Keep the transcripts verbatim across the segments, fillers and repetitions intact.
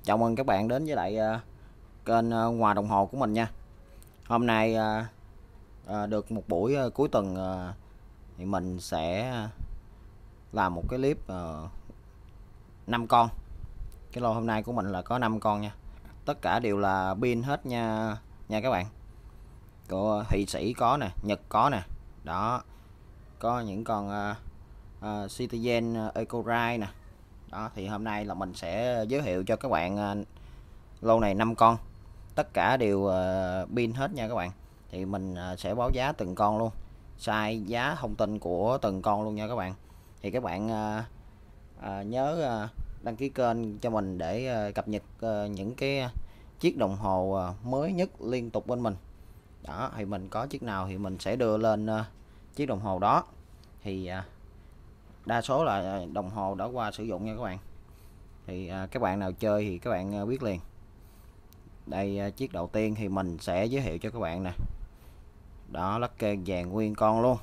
Chào mừng các bạn đến với lại uh, kênh uh, Hòa Đồng Hồ của mình nha. Hôm nay uh, uh, được một buổi uh, cuối tuần uh, thì mình sẽ làm một cái clip uh, năm con. Cái lô hôm nay của mình là có năm con nha. Tất cả đều là pin hết nha nha các bạn. Của Thụy Sĩ có nè, Nhật có nè. Đó. Có những con uh, uh, Citizen uh, EcoRide nè. Đó thì hôm nay là mình sẽ giới thiệu cho các bạn uh, lô này năm con, tất cả đều uh, pin hết nha các bạn. Thì mình uh, sẽ báo giá từng con luôn, size giá thông tin của từng con luôn nha các bạn. Thì các bạn uh, uh, nhớ uh, đăng ký kênh cho mình để uh, cập nhật uh, những cái chiếc đồng hồ uh, mới nhất liên tục bên mình. Đó thì mình có chiếc nào thì mình sẽ đưa lên uh, chiếc đồng hồ đó. Thì uh, đa số là đồng hồ đã qua sử dụng nha các bạn. Thì uh, các bạn nào chơi thì các bạn uh, biết liền. Đây chiếc đầu tiên thì mình sẽ giới thiệu cho các bạn nè. Đó, lắc kê vàng nguyên con luôn.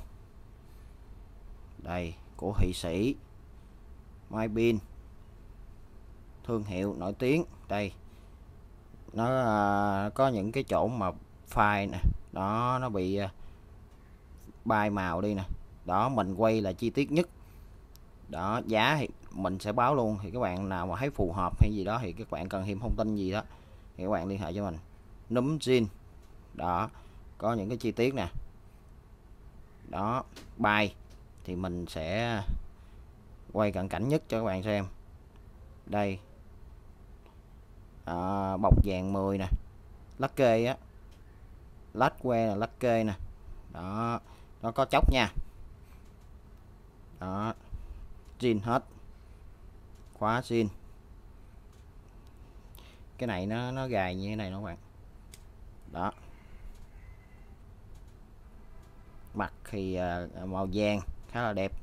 Đây, của Thụy Sĩ, máy pin, thương hiệu nổi tiếng. Đây, nó uh, có những cái chỗ mà phai nè, đó nó bị uh, bay màu đi nè. Đó, mình quay là chi tiết nhất. Đó, giá thì mình sẽ báo luôn. Thì các bạn nào mà thấy phù hợp hay gì đó thì các bạn cần thêm thông tin gì đó thì các bạn liên hệ cho mình. Núm zin. Đó, có những cái chi tiết nè. Đó, bay thì mình sẽ quay cận cảnh nhất cho các bạn xem. Đây, à, bọc vàng mười nè, lắc kê á, lách que là lắc kê nè. Đó, nó có chốc nha. Đó, zin hết, khóa zin. Cái này nó nó gài như thế này đó các bạn. Đó, mặt thì uh, màu vàng khá là đẹp.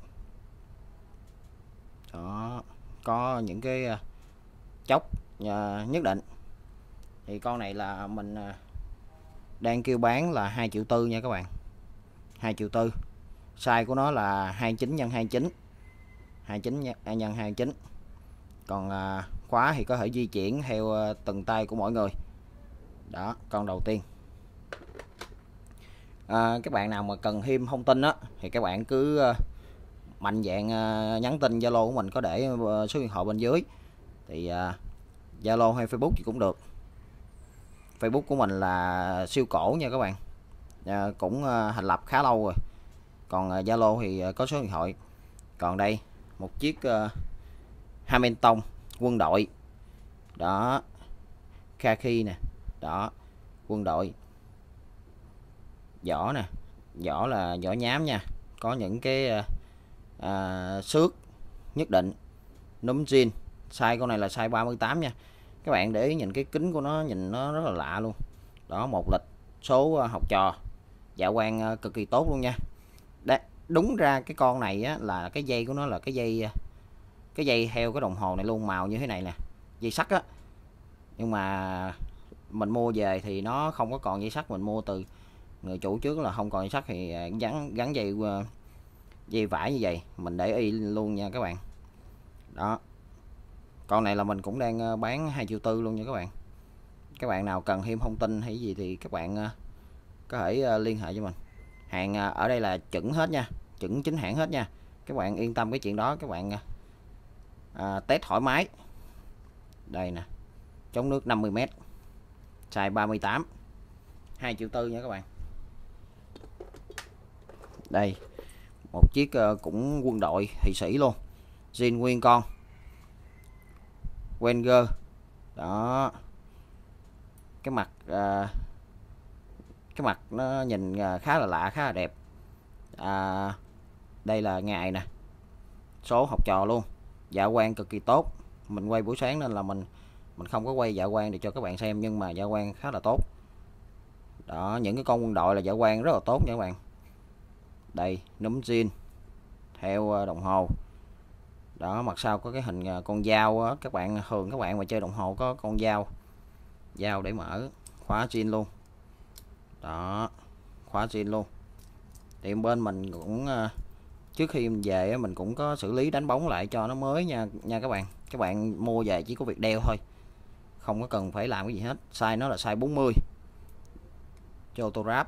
Đó, có những cái uh, chốc uh, nhất định. Thì con này là mình uh, đang kêu bán là hai triệu tư nha các bạn. Hai triệu tư. Size của nó là hai mươi chín nhân hai mươi chín, hai mươi chín nhân hai mươi chín. Còn uh, khóa thì có thể di chuyển theo uh, từng tay của mỗi người. Đó, con đầu tiên. À, các bạn nào mà cần thêm thông tin á thì các bạn cứ uh, mạnh dạng uh, nhắn tin Zalo của mình, có để uh, số điện thoại bên dưới. Thì Zalo uh, hay Facebook thì cũng được. Facebook của mình là siêu cổ nha các bạn. Uh, cũng uh, thành lập khá lâu rồi. Còn Zalo uh, thì uh, có số điện thoại. Còn đây một chiếc uh, Hamilton quân đội. Đó, Kaki nè. Đó, quân đội. Vỏ nè, vỏ là vỏ nhám nha, có những cái à, xước nhất định. Núm zin, size con này là size ba mươi tám nha. Các bạn để ý nhìn cái kính của nó, nhìn nó rất là lạ luôn. Đó, một lịch số học trò, dạ quang cực kỳ tốt luôn nha. Đấy, đúng ra cái con này á, là cái dây của nó là cái dây cái dây theo cái đồng hồ này luôn, màu như thế này nè, dây sắt á. Nhưng mà mình mua về thì nó không có còn dây sắt, mình mua từ người chủ trước là không còn dây sắt thì gắn gắn dây dây vải như vậy, mình để y luôn nha các bạn. Đó, con này là mình cũng đang bán hai triệu tư luôn nha các bạn. Các bạn nào cần thêm thông tin hay gì thì các bạn có thể liên hệ cho mình. Hàng ở đây là chuẩn hết nha, chuẩn chính hãng hết nha, các bạn yên tâm cái chuyện đó. Các bạn à, test thoải mái. Đây nè, chống nước năm mươi mét, size ba mươi tám, hai triệu tư nha các bạn. Đây một chiếc uh, cũng quân đội Thụy Sĩ luôn, zin nguyên con, Wenger. Đó, cái mặt uh, cái mặt nó nhìn uh, khá là lạ, khá là đẹp. À, đây là ngày nè, số học trò luôn, dạ quang cực kỳ tốt. Mình quay buổi sáng nên là mình mình không có quay dạ quang để cho các bạn xem, nhưng mà dạ quang khá là tốt. Đó, những cái con quân đội là dạ quang rất là tốt nha các bạn. Đây, núm zin theo đồng hồ. Đó, mặt sau có cái hình con dao á, các bạn thường các bạn mà chơi đồng hồ có con dao dao để mở. Khóa zin luôn. Đó, khóa zin luôn. Thì bên mình cũng trước khi mình về mình cũng có xử lý đánh bóng lại cho nó mới nha nha các bạn. Các bạn mua về chỉ có việc đeo thôi, không có cần phải làm cái gì hết. Size nó là size bốn mươi cho auto wrap.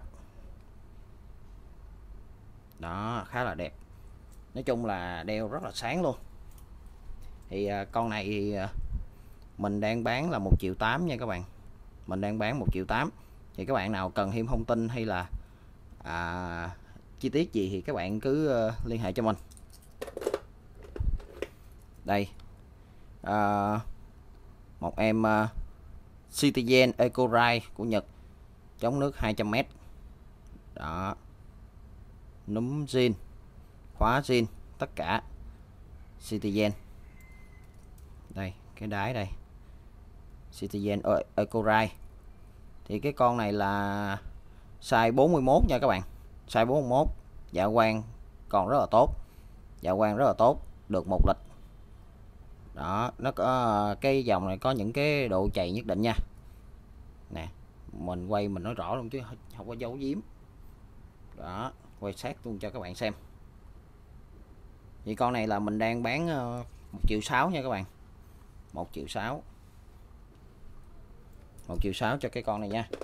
Đó, khá là đẹp. Nói chung là đeo rất là sáng luôn. Thì à, con này thì à, mình đang bán là một triệu tám nha các bạn. Mình đang bán một triệu tám. Thì các bạn nào cần thêm thông tin hay là à, chi tiết gì thì các bạn cứ uh, liên hệ cho mình. Đây, à, một em uh, Citizen Eco Ride của Nhật, chống nước hai trăm mét. Đó, núm zin, khóa zin, tất cả Citizen. Đây, cái đáy đây, Citizen Eco Ride. Thì cái con này là size bốn mươi mốt nha các bạn. Size bốn mươi mốt, dạ quang còn rất là tốt. Dạ quang rất là tốt, được một lịch. Đó, nó có cái dòng này có những cái độ chày nhất định nha. Nè, mình quay mình nói rõ luôn chứ không có giấu giếm. Đó, quay sát luôn cho các bạn xem. Thì con này là mình đang bán một triệu sáu nha các bạn. một triệu sáu. một triệu sáu cho cái con này nha.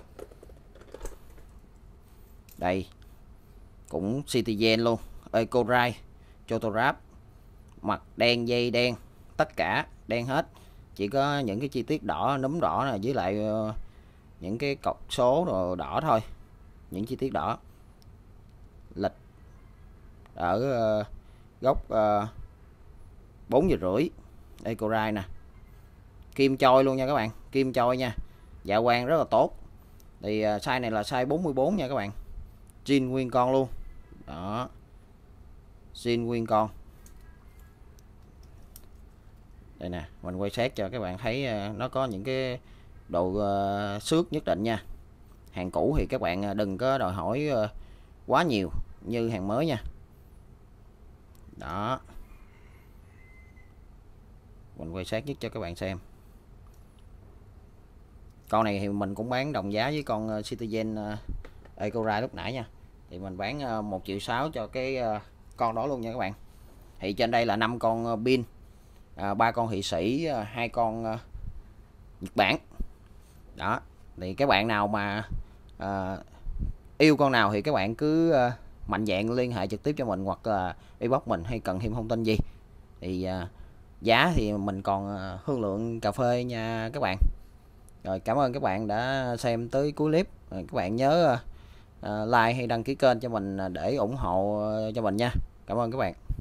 Đây, cũng Citizen luôn, Eco Ride, Choto Wrap, mặt đen, dây đen, tất cả đen hết. Chỉ có những cái chi tiết đỏ, núm đỏ này với lại uh, những cái cọc số rồi đỏ thôi. Những chi tiết đỏ. Lịch ở uh, góc uh, bốn giờ rưỡi. Eco Ride nè. Kim choi luôn nha các bạn, kim choi nha. Dạ quang rất là tốt. Thì uh, size này là size bốn mươi bốn nha các bạn. Zin nguyên con luôn. Đó, zin nguyên con. Đây nè, mình quay sát cho các bạn thấy nó có những cái độ uh, xước nhất định nha. Hàng cũ thì các bạn đừng có đòi hỏi uh, quá nhiều như hàng mới nha. Đó, mình quay sát nhất cho các bạn xem. Con này thì mình cũng bán đồng giá với con Citizen uh, Eco Ride lúc nãy nha. Thì mình bán uh, một triệu sáu cho cái uh, con đó luôn nha các bạn. Thì trên đây là năm con uh, pin, ba uh, con Thụy Sĩ, hai uh, con uh, Nhật Bản. Đó, thì các bạn nào mà uh, yêu con nào thì các bạn cứ uh, mạnh dạn liên hệ trực tiếp cho mình, hoặc là inbox mình, hay cần thêm thông tin gì thì uh, giá thì mình còn uh, thương lượng cà phê nha các bạn. Rồi, cảm ơn các bạn đã xem tới cuối clip. Rồi, các bạn nhớ uh, like hay đăng ký kênh cho mình để ủng hộ uh, cho mình nha. Cảm ơn các bạn.